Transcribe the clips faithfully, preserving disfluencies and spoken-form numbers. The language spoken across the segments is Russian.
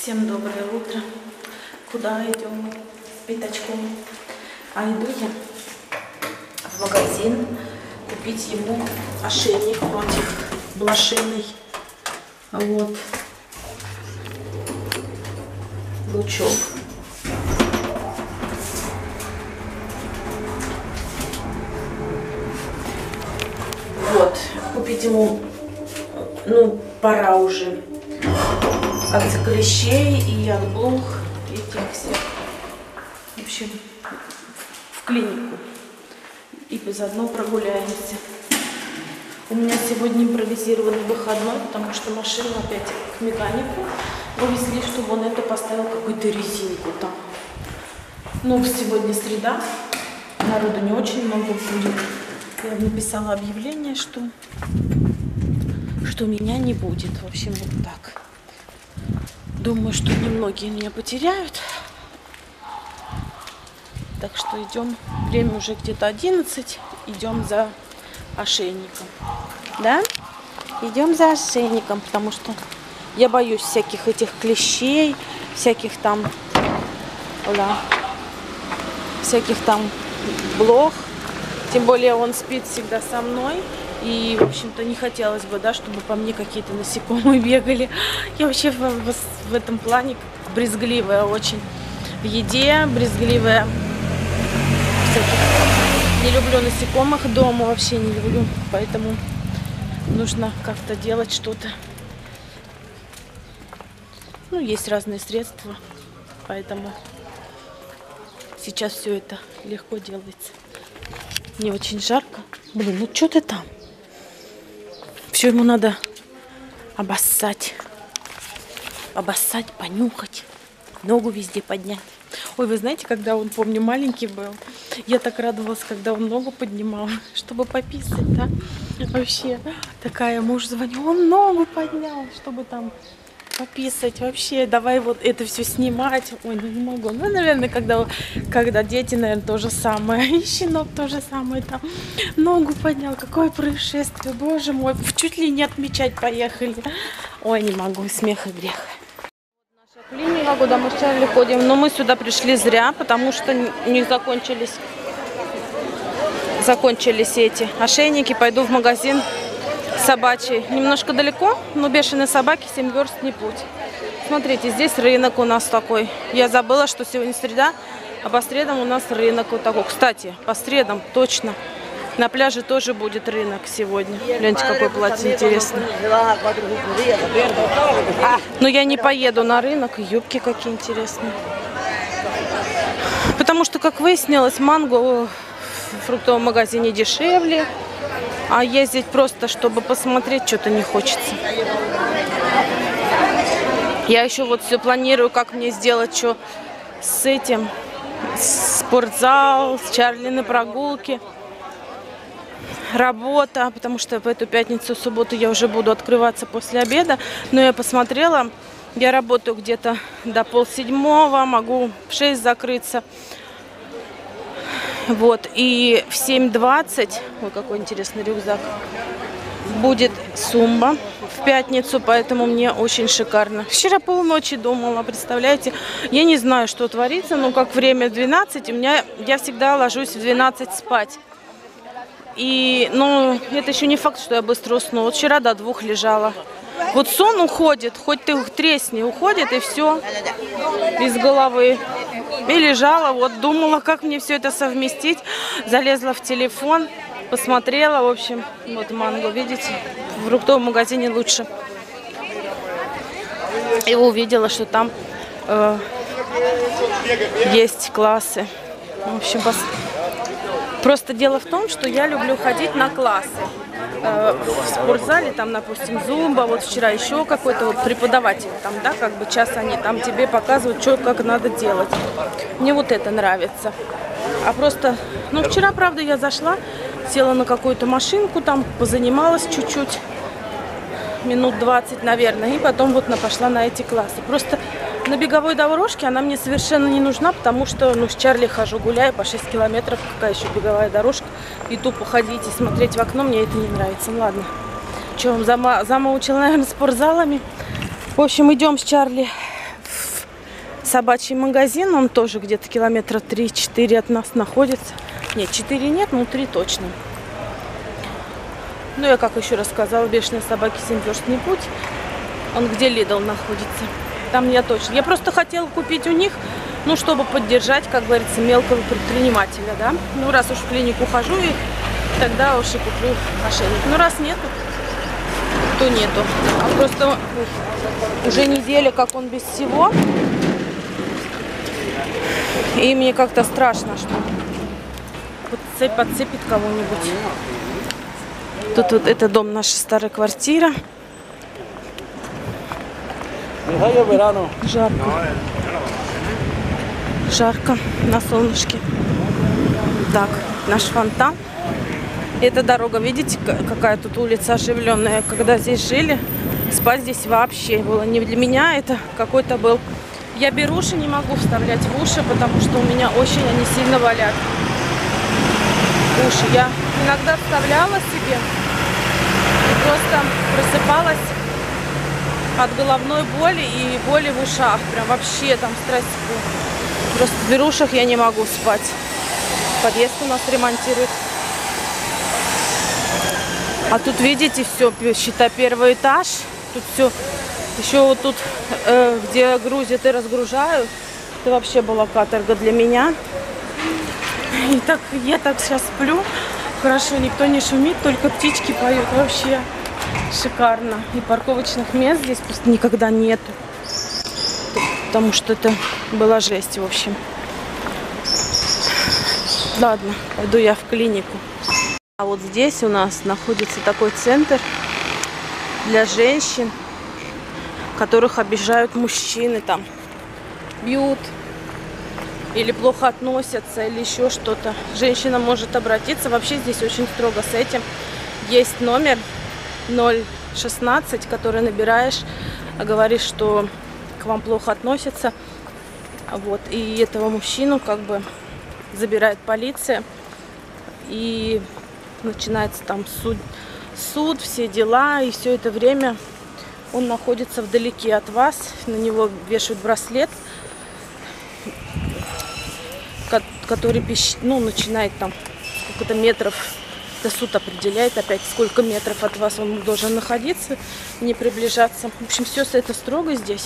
Всем доброе утро. Куда идем пятачком? А иду я в магазин купить ему ошейник против блошиной. Вот. Лучок. Вот. Купить ему, ну, пора уже. От клещей и от блох, этих всех. В общем, в клинику. И заодно прогуляемся. У меня сегодня импровизированный выходной, потому что машину опять к механику повезли, чтобы он это поставил какую-то резинку там. Ну, сегодня среда, народу не очень много будет. Я написала объявление, что, что меня не будет. В общем, вот так. Думаю, что немногие меня потеряют. Так что идем. Время уже где-то одиннадцать. Идем за ошейником. Да? Идем за ошейником, потому что я боюсь всяких этих клещей, всяких там, да, всяких там блох. Тем более он спит всегда со мной. И, в общем-то, не хотелось бы, да, чтобы по мне какие-то насекомые бегали. Я вообще в, в, в этом плане брезгливая очень. В еде брезгливая. Всяких. Не люблю насекомых дома, вообще не люблю. Поэтому нужно как-то делать что-то. Ну, есть разные средства. Поэтому сейчас все это легко делается. Мне очень жарко. Блин, ну что ты там? Все ему надо обоссать. Обоссать, понюхать. Ногу везде поднять. Ой, вы знаете, когда он, помню, маленький был, я так радовалась, когда он ногу поднимал, чтобы пописать, да? Вообще, такая, муж звонил, он ногу поднял, чтобы там пописать. Вообще, давай вот это все снимать. Ой, ну не могу. Ну, наверное, когда, когда дети, наверное, то же самое. И щенок то же самое там. Ногу поднял. Какое происшествие. Боже мой. Чуть ли не отмечать поехали. Ой, не могу. Смех и грех. Наша клиника, куда мы с Чарли ходим. Но мы сюда пришли зря, потому что у них закончились, закончились эти ошейники. Пойду в магазин собачий. Немножко далеко, но бешеные собаки семь верст не путь. Смотрите, здесь рынок у нас такой. Я забыла, что сегодня среда, а по средам у нас рынок вот такой. Кстати, по средам точно. На пляже тоже будет рынок сегодня. Гляньте, какое платье интересное. Но я не поеду на рынок. Юбки какие интересные. Потому что, как выяснилось, манго в фруктовом магазине дешевле. А ездить просто, чтобы посмотреть, что-то не хочется. Я еще вот все планирую, как мне сделать, что с этим. Спортзал, с Чарли на прогулке. Работа, потому что в эту пятницу, субботу я уже буду открываться после обеда. Но я посмотрела, я работаю где-то до полседьмого, могу в шесть закрыться. Вот, и в семь двадцать, ой, какой интересный рюкзак, будет сумба в пятницу, поэтому мне очень шикарно. Вчера полночи думала, представляете, я не знаю, что творится, но как время двенадцать, у меня, я всегда ложусь в двенадцать спать. И, ну, это еще не факт, что я быстро усну. Вот вчера до двух лежала. Вот сон уходит, хоть ты тресни, уходит, и все из головы. И лежала, вот думала, как мне все это совместить. Залезла в телефон, посмотрела, в общем, вот манго, видите, в фруктовом магазине лучше. И увидела, что там э, есть классы. В общем, пос... просто дело в том, что я люблю ходить на классы. В спортзале, там, допустим, зумба, вот вчера еще какой-то вот преподаватель, там, да, как бы час они там тебе показывают, что, как надо делать. Мне вот это нравится. А просто, ну, вчера, правда, я зашла, села на какую-то машинку, там, позанималась чуть-чуть, минут двадцать, наверное, и потом вот пошла на эти классы. Просто на беговой дорожке она мне совершенно не нужна, потому что, ну, с Чарли хожу, гуляю по шесть километров, какая еще беговая дорожка, и тупо ходить и смотреть в окно, мне это не нравится. Ну, ладно, что, зама замаучила, наверное, спортзалами. В общем, идем с Чарли в собачий магазин. Он тоже где-то километра три-четыре от нас находится. Нет, четыре нет, но три точно. Ну, я как еще раз сказала, бешеные собаки семь-верстный путь. Он где Lidl находится. Там я точно. Я просто хотела купить у них, ну, чтобы поддержать, как говорится, мелкого предпринимателя, да. Ну, раз уж в клинику хожу, и тогда уж и куплю ошейник. Ну, раз нету, то нету. А просто уже неделя, как он без всего. И мне как-то страшно, что подцеп, подцепит кого-нибудь. Тут вот это дом, наша старая квартира. Жарко. Жарко на солнышке. Так, наш фонтан. Эта дорога, видите, какая тут улица оживленная. Когда здесь жили, спать здесь вообще было не для меня. Это какой-то был... Я беруши не могу вставлять в уши, потому что у меня очень они сильно болят. Уши. Я иногда вставляла себе и просто просыпалась от головной боли и боли в ушах. Прям вообще там страсть. Просто в берушах я не могу спать. Подъезд у нас ремонтируют. А тут, видите, все, считай, первый этаж. Тут все, еще вот тут, э, где грузят и разгружают. Это вообще была каторга для меня. И так, я так сейчас сплю. Хорошо, никто не шумит, только птички поют. Вообще шикарно. И парковочных мест здесь просто никогда нету. Потому что это была жесть, в общем. Ладно, пойду я в клинику. А вот здесь у нас находится такой центр для женщин, которых обижают мужчины, там бьют или плохо относятся, или еще что-то. Женщина может обратиться. Вообще здесь очень строго с этим. Есть номер ноль шестнадцать, который набираешь, говоришь, что к вам плохо относятся. Вот. И этого мужчину как бы забирает полиция. И начинается там суд, суд, все дела. И все это время он находится вдалеке от вас. На него вешают браслет, который ну, начинает там сколько-то метров. Это суд определяет опять, сколько метров от вас он должен находиться, не приближаться. В общем, все это строго здесь.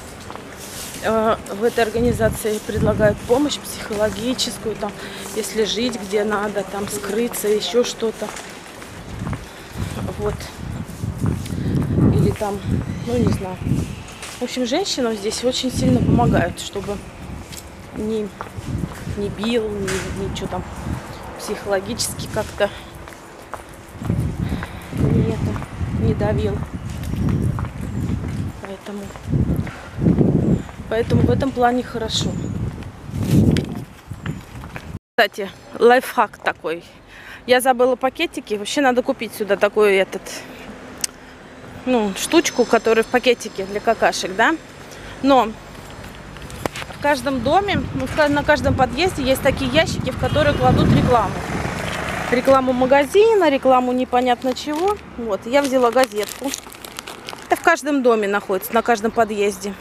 В этой организации предлагают помощь психологическую, там, если жить где надо, там скрыться, еще что-то. Вот. Или там, ну не знаю. В общем, женщинам здесь очень сильно помогают, чтобы не, не бил, ни, ничего там психологически как-то не, это, не давил. Поэтому... Поэтому в этом плане хорошо. Кстати, лайфхак такой. Я забыла пакетики. Вообще надо купить сюда такой этот, ну, штучку, которая в пакетике для какашек, да. Но в каждом доме, на каждом подъезде есть такие ящики, в которые кладут рекламу. Рекламу магазина, рекламу непонятно чего. Вот, я взяла газетку. Это в каждом доме находится, на каждом подъезде.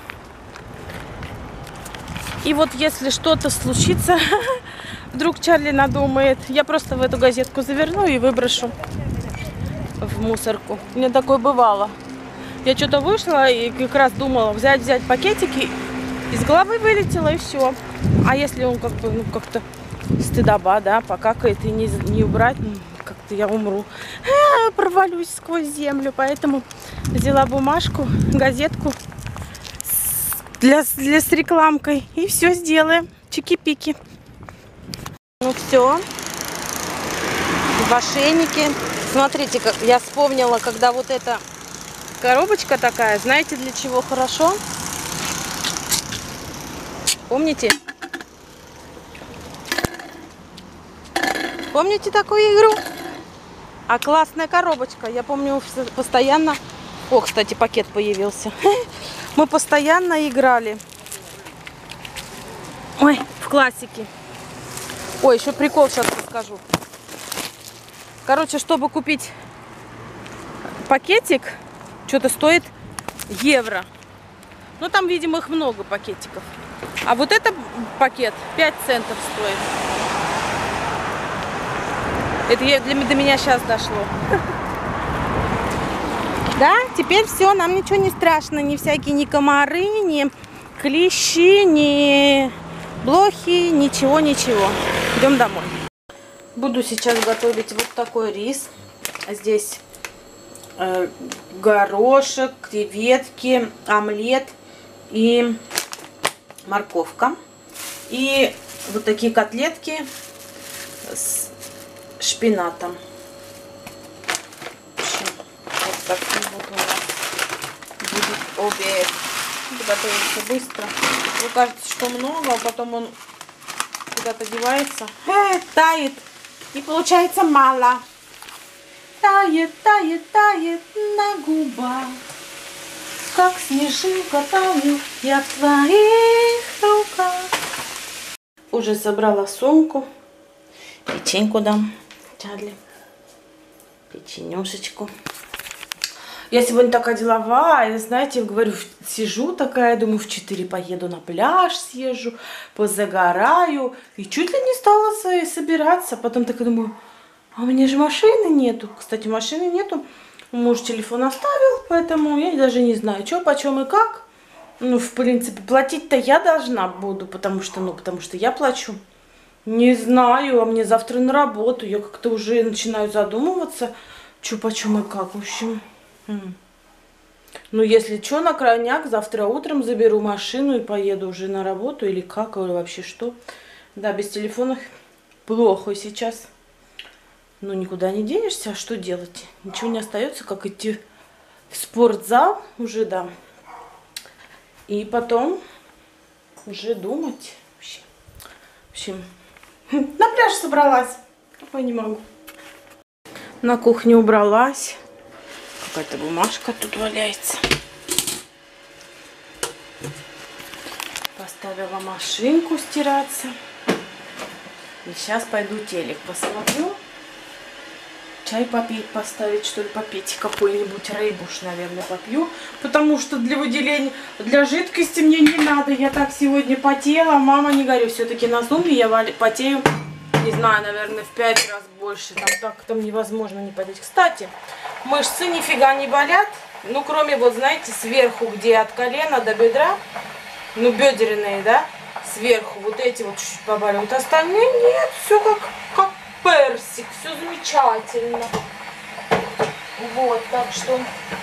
И вот если что-то случится, вдруг Чарли надумает, я просто в эту газетку заверну и выброшу в мусорку. У меня такое бывало. Я что-то вышла и как раз думала взять, взять пакетики, из головы вылетело и все. А если он как бы, ну, как-то стыдоба, да, покакает и не, не убрать, ну, как-то я умру. А, провалюсь сквозь землю. Поэтому взяла бумажку, газетку. Для, для с рекламкой. И все сделаем. Чики-пики. Ну все. В ошейнике. Смотрите, как я вспомнила, когда вот эта коробочка такая. Знаете, для чего хорошо? Помните? Помните такую игру? А классная коробочка. Я помню постоянно... О, кстати, пакет появился. Мы постоянно играли. Ой, в классике. Ой, еще прикол сейчас расскажу. Короче, чтобы купить пакетик, что-то стоит евро. Ну, там, видимо, их много пакетиков. А вот это пакет пять центов стоит. Это я, для, до меня сейчас дошло. Да, теперь все, нам ничего не страшно. Ни всякие, ни комары, ни клещи, ни блохи, ничего, ничего. Идем домой. Буду сейчас готовить вот такой рис. Здесь э, горошек, креветки, омлет и морковка. И вот такие котлетки с шпинатом. В общем, вот такой вот у нас будет обед. Готовится быстро. Мне кажется, что много, а потом он куда-то девается. Э, тает. И получается мало. Тает, тает, тает на губах. Как снежинка таю я в твоих руках. Уже собрала сумку. Печеньку дам Чарли. Печенюшечку. Я сегодня такая деловая, знаете, говорю, сижу такая, думаю, в четыре поеду на пляж, съезжу, позагораю. И чуть ли не стала собираться. Потом так думаю, а у меня же машины нету. Кстати, машины нету. Муж телефон оставил, поэтому я даже не знаю, что, почем и как. Ну, в принципе, платить-то я должна буду, потому что, ну, потому что я плачу. Не знаю, а мне завтра на работу. Я как-то уже начинаю задумываться, что, почем и как, в общем. Ну, если что, на крайняк, завтра утром заберу машину и поеду уже на работу, или как, или вообще что. Да, без телефона плохо сейчас. Ну, никуда не денешься, а что делать? Ничего не остается, как идти в спортзал уже, да. И потом уже думать. В общем, на пляж собралась. Ой, не могу. На кухне убралась. Какая-то бумажка тут валяется. Поставила машинку стираться. И сейчас пойду телек посмотрю. Чай попить, поставить, что ли, попить. Какой-нибудь рейбуш, наверное, попью. Потому что для выделения, для жидкости мне не надо. Я так сегодня потела. Мама, не горю. Все-таки на зуме я потею, не знаю, наверное, в пять раз больше. Там так там невозможно не потеть. Кстати, мышцы нифига не болят. Ну, кроме, вот, знаете, сверху, где от колена до бедра. Ну, бедренные, да? Сверху вот эти вот чуть-чуть побаливают. Остальные нет. Все как, как персик. Все замечательно. Вот, так что...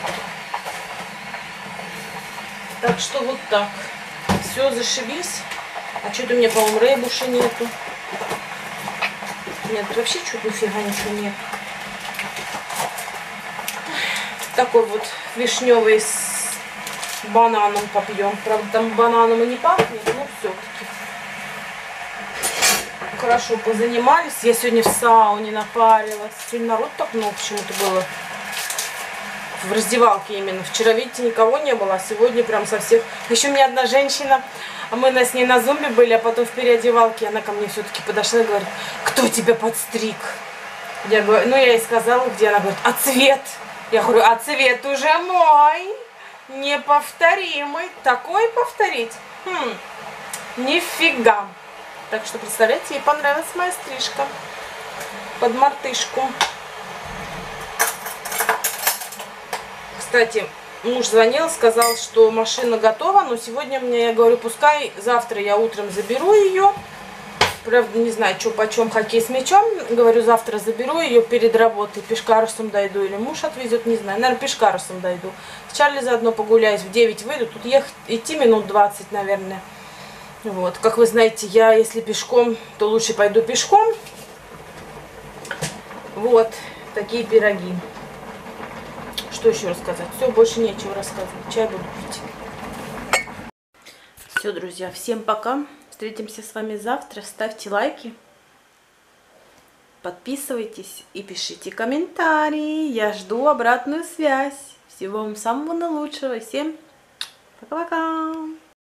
Так что вот так. Все, зашибись. А что-то у меня, по-моему, рейбуша нету. Нет, вообще что-то нифига ничего нет. Такой вот вишневый с бананом попьем. Правда, там бананом и не пахнет, но все-таки. Хорошо позанимались. Я сегодня в сауне напарилась. Сегодня народ так много почему-то было. В раздевалке именно. Вчера, видите, никого не было, а сегодня прям со всех. Еще у меня одна женщина, а мы с ней на зумбе были, а потом в переодевалке она ко мне все-таки подошла и говорит, кто тебя подстриг? Я говорю, ну я ей сказала, где, она говорит, а цвет? Я говорю, а цвет уже мой, неповторимый. Такой повторить? Хм, нифига. Так что, представляете, ей понравилась моя стрижка под мартышку. Кстати, муж звонил, сказал, что машина готова, но сегодня мне, я говорю, пускай завтра я утром заберу ее. Правда, не знаю, что почем хоккей с мячом. Говорю, завтра заберу ее перед работой. Пешкарусом дойду или муж отвезет, не знаю. Наверное, пешкарусом дойду. С Чарли заодно погуляюсь. В девять выйду. Тут ехать, идти минут двадцать, наверное. Вот. Как вы знаете, я, если пешком, то лучше пойду пешком. Вот. Такие пироги. Что еще рассказать? Все, больше нечего рассказывать. Чай буду пить. Все, друзья, всем пока. Встретимся с вами завтра. Ставьте лайки, подписывайтесь и пишите комментарии. Я жду обратную связь. Всего вам самого наилучшего. Всем пока-пока.